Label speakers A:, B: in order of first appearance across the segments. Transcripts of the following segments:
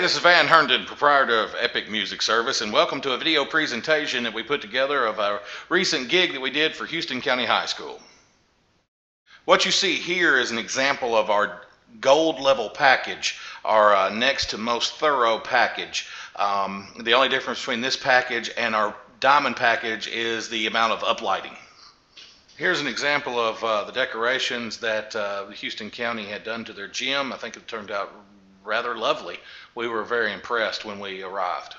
A: this is Van Herndon, proprietor of Epic Music Service, and welcome to a video presentation that we put together of a recent gig that we did for Houston County High School. What you see here is an example of our gold level package, our next to most thorough package. The only difference between this package and our diamond package is the amount of uplighting. Here's an example of the decorations that Houston County had done to their gym. I think it turned out rather lovely. We were very impressed when we arrived.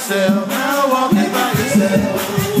B: yourself, now walking by yourself.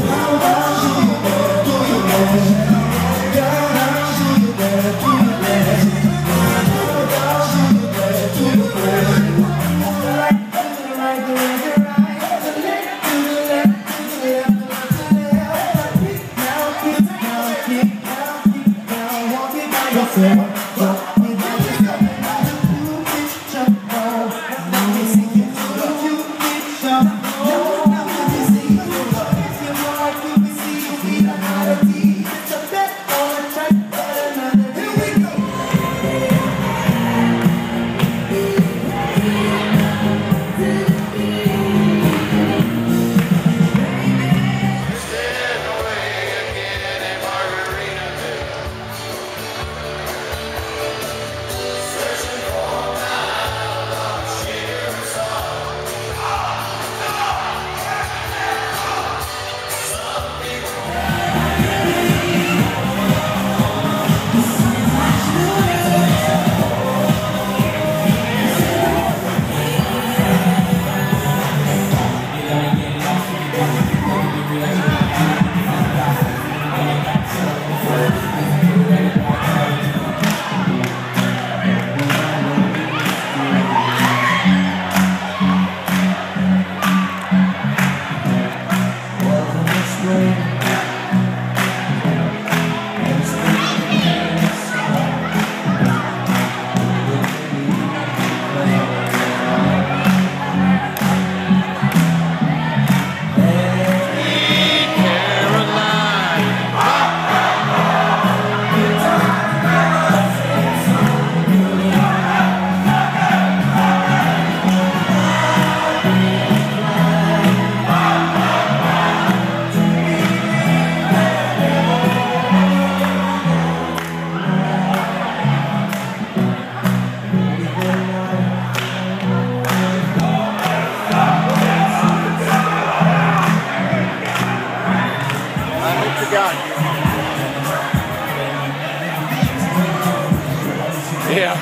A: Yeah.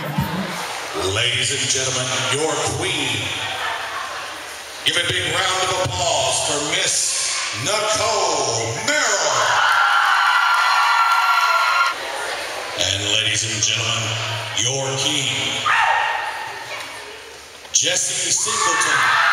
C: Ladies and gentlemen, your queen. Give a big round of applause for Miss Nicole Merrill. And ladies and gentlemen, your king, Jesse Singleton.